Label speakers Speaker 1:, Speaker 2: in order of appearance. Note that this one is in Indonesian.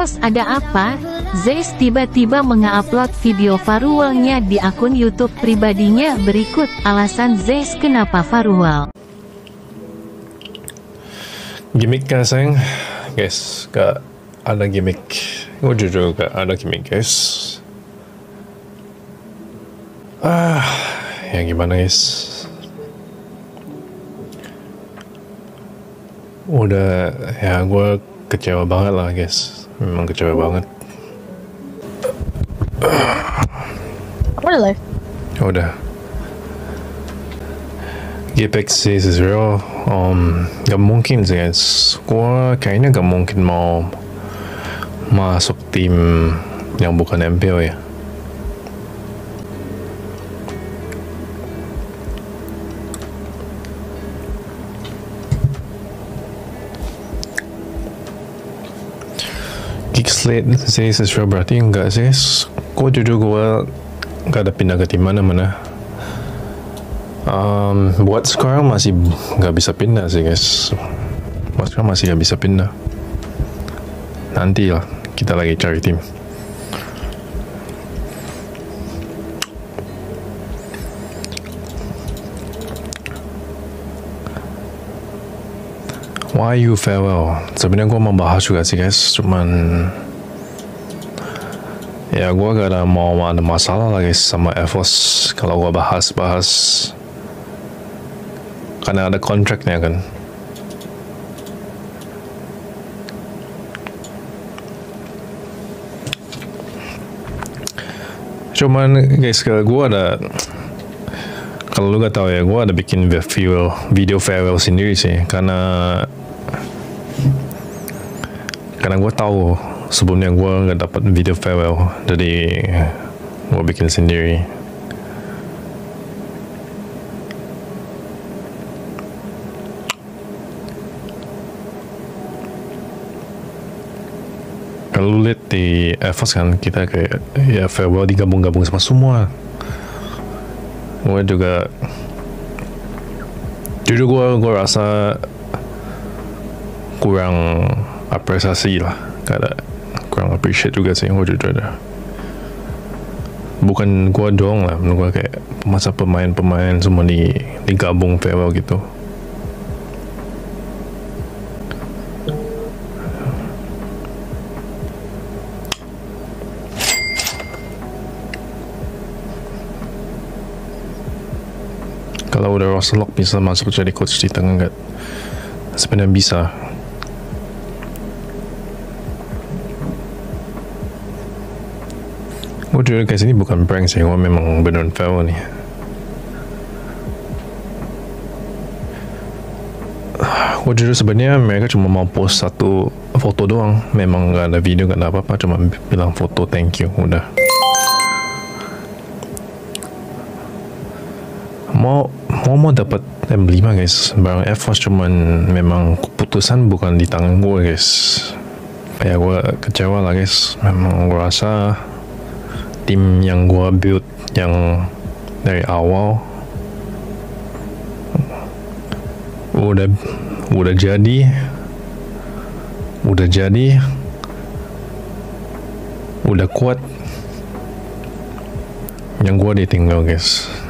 Speaker 1: Bos, ada apa? Zeiss tiba-tiba mengupload video Faruwalnya di akun YouTube pribadinya. Berikut alasan Zeiss kenapa Faruwal.
Speaker 2: Gimmick kah sayang? Guys, gak ada gimmick. Gue jujur gak ada gimmick guys. Ya gimana guys? Udah, ya gue kecewa banget lah guys. Memang kecewa banget.
Speaker 3: Udah live?
Speaker 2: Udah. Gepex is real. Gak mungkin sih guys. Gue kayaknya gak mungkin mau masuk tim yang bukan MPO ya. Slate sih sesuai berarti enggak sih. Kok jujur gue gak ada pindah ke tim mana-mana. Buat sekarang masih gak bisa pindah sih guys. Buat sekarang masih gak bisa pindah. Nanti lah kita lagi cari tim. Why you farewell? Sebenarnya gue mau bahas juga sih guys, cuman ya gue gak ada mau ada masalah lagi sama EVOS kalau gue bahas karena ada kontraknya kan. Cuman guys, gue ada, kalau lu gak tahu ya, gue ada bikin video farewell sendiri sih, karena gue tahu sebelumnya gue nggak dapat video farewell, jadi gue bikin sendiri. Kalau lu lihat di EVOS kan, kita kayak ya farewell digabung-gabung sama semua. Gue juga jujur gue rasa kurang apresiasi lah, kurang appreciate juga sih gue jujur ada. Bukan gue doang lah, menurut gue kayak masa pemain semua digabung farewell gitu. Kalau udah roster lock bisa masuk jadi coach di tengah nggak? Sebenarnya bisa. Gue jujur guys, ini bukan prank sih, gue memang beneran farewell nih. Gue jujur sebenarnya mereka cuma mau post satu foto doang, memang gak ada video, gak ada apa-apa, cuma bilang foto thank you, udah. Mau dapat M5 guys, barang EVOS, cuman memang keputusan bukan di tangan gue guys. Ya gue kecewa lah guys, memang gue rasa tim yang gue build yang dari awal udah jadi udah kuat, yang gue ditinggal guys.